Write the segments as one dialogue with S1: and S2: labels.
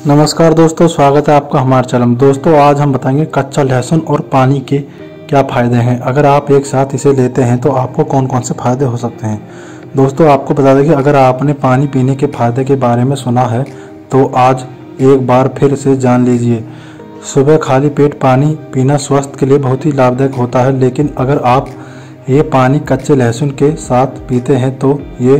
S1: नमस्कार दोस्तों, स्वागत है आपका हमारे चैनल में। दोस्तों आज हम बताएंगे कच्चा लहसुन और पानी के क्या फ़ायदे हैं। अगर आप एक साथ इसे लेते हैं तो आपको कौन कौन से फ़ायदे हो सकते हैं। दोस्तों आपको बता दें कि अगर आपने पानी पीने के फ़ायदे के बारे में सुना है तो आज एक बार फिर से जान लीजिए। सुबह खाली पेट पानी पीना स्वास्थ्य के लिए बहुत ही लाभदायक होता है, लेकिन अगर आप ये पानी कच्चे लहसुन के साथ पीते हैं तो ये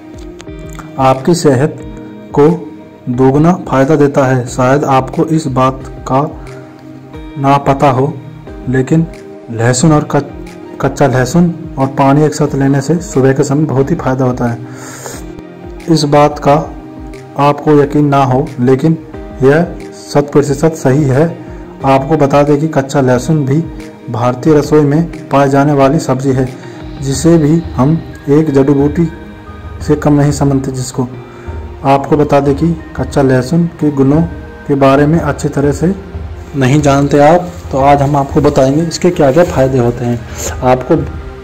S1: आपकी सेहत को दोगुना फायदा देता है। शायद आपको इस बात का ना पता हो, लेकिन लहसुन और कच्चा लहसुन और पानी एक साथ लेने से सुबह के समय बहुत ही फायदा होता है। इस बात का आपको यकीन ना हो, लेकिन यह 100% सही है। आपको बता दें कि कच्चा लहसुन भी भारतीय रसोई में पाई जाने वाली सब्जी है, जिसे भी हम एक जड़ी बूटी से कम नहीं समझते। जिसको आपको बता दें कि कच्चा लहसुन के गुणों के बारे में अच्छी तरह से नहीं जानते आप, तो आज हम आपको बताएंगे इसके क्या क्या फ़ायदे होते हैं। आपको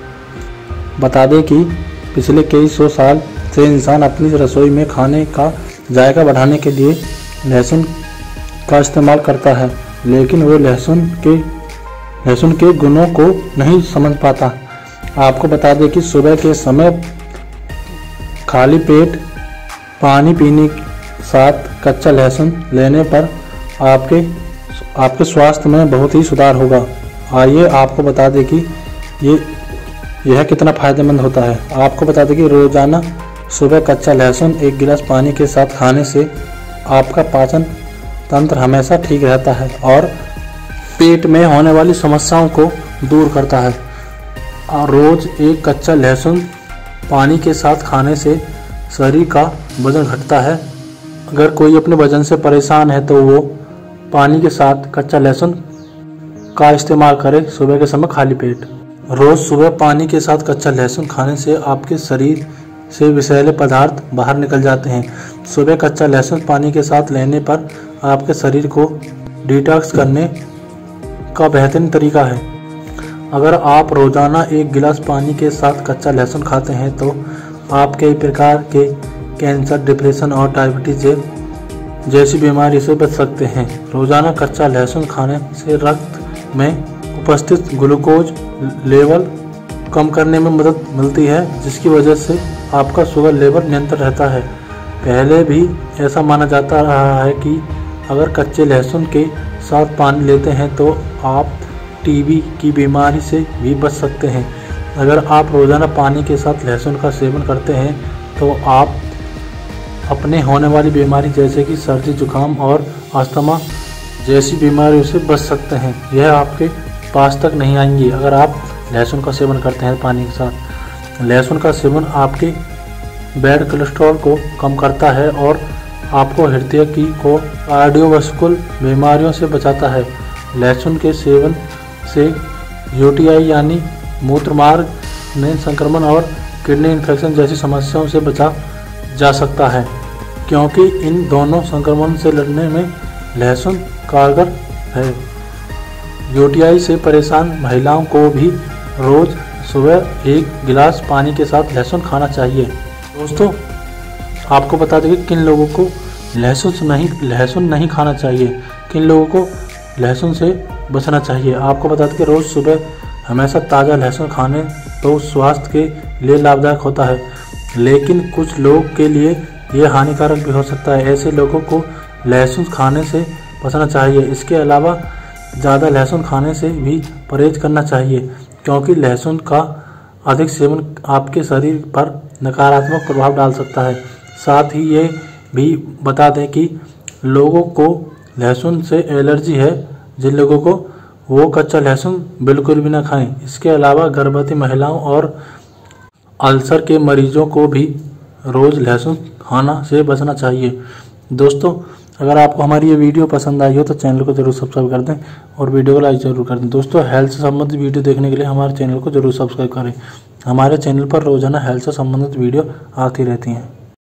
S1: बता दें कि पिछले कई सौ साल से इंसान अपनी रसोई में खाने का जायका बढ़ाने के लिए लहसुन का इस्तेमाल करता है, लेकिन वो लहसुन के गुणों को नहीं समझ पाता। आपको बता दें कि सुबह के समय खाली पेट पानी पीने के साथ कच्चा लहसुन लेने पर आपके स्वास्थ्य में बहुत ही सुधार होगा। आइए आपको बता दें कि यह कितना फ़ायदेमंद होता है। आपको बता दें कि रोज़ाना सुबह कच्चा लहसुन एक गिलास पानी के साथ खाने से आपका पाचन तंत्र हमेशा ठीक रहता है और पेट में होने वाली समस्याओं को दूर करता है। और रोज़ एक कच्चा लहसुन पानी के साथ खाने से शरीर का वजन घटता है। अगर कोई अपने वजन से परेशान है तो वो पानी के साथ कच्चा लहसुन का इस्तेमाल करे सुबह के समय खाली पेट। रोज़ सुबह पानी के साथ कच्चा लहसुन खाने से आपके शरीर से विषैले पदार्थ बाहर निकल जाते हैं। सुबह कच्चा लहसुन पानी के साथ लेने पर आपके शरीर को डिटॉक्स करने का बेहतरीन तरीका है। अगर आप रोज़ाना एक गिलास पानी के साथ कच्चा लहसुन खाते हैं तो आप कई प्रकार के कैंसर, डिप्रेशन और डायबिटीज जैसी बीमारी से बच सकते हैं। रोज़ाना कच्चा लहसुन खाने से रक्त में उपस्थित ग्लूकोज लेवल कम करने में मदद मिलती है, जिसकी वजह से आपका शुगर लेवल नियंत्रण रहता है। पहले भी ऐसा माना जाता रहा है कि अगर कच्चे लहसुन के साथ पानी लेते हैं तो आप टीबी की बीमारी से भी बच सकते हैं। अगर आप रोज़ाना पानी के साथ लहसुन का सेवन करते हैं तो आप अपने होने वाली बीमारी जैसे कि सर्दी, जुकाम और अस्थमा जैसी बीमारियों से बच सकते हैं। यह आपके पास तक नहीं आएंगी अगर आप लहसुन का सेवन करते हैं पानी के साथ। लहसुन का सेवन आपके बैड कोलेस्ट्रॉल को कम करता है और आपको हृदय की कार्डियोवास्कुलर बीमारियों से बचाता है। लहसुन के सेवन से यूटीआई यानी मूत्र मार्ग में संक्रमण और किडनी इन्फेक्शन जैसी समस्याओं से बचा जा सकता है, क्योंकि इन दोनों संक्रमण से लड़ने में लहसुन कारगर है। यूटीआई से परेशान महिलाओं को भी रोज़ सुबह एक गिलास पानी के साथ लहसुन खाना चाहिए। दोस्तों आपको बता दें कि किन लोगों को लहसुन नहीं खाना चाहिए, किन लोगों को लहसुन से बचना चाहिए। आपको बता दें कि रोज़ सुबह हमेशा ताज़ा लहसुन खाने तो स्वास्थ्य के लिए लाभदायक होता है, लेकिन कुछ लोग के लिए यह हानिकारक भी हो सकता है। ऐसे लोगों को लहसुन खाने से बचना चाहिए। इसके अलावा ज़्यादा लहसुन खाने से भी परहेज करना चाहिए, क्योंकि लहसुन का अधिक सेवन आपके शरीर पर नकारात्मक प्रभाव डाल सकता है। साथ ही ये भी बता दें कि लोगों को लहसुन से एलर्जी है, जिन लोगों को वो कच्चा लहसुन बिल्कुल भी ना खाएं। इसके अलावा गर्भवती महिलाओं और अल्सर के मरीजों को भी रोज़ लहसुन खाना से बचना चाहिए। दोस्तों अगर आपको हमारी ये वीडियो पसंद आई हो तो चैनल को जरूर सब्सक्राइब कर दें और वीडियो को लाइक जरूर कर दें। दोस्तों हेल्थ से संबंधित वीडियो देखने के लिए हमारे चैनल को जरूर सब्सक्राइब करें। हमारे चैनल पर रोज़ाना हेल्थ से संबंधित वीडियो आती रहती हैं।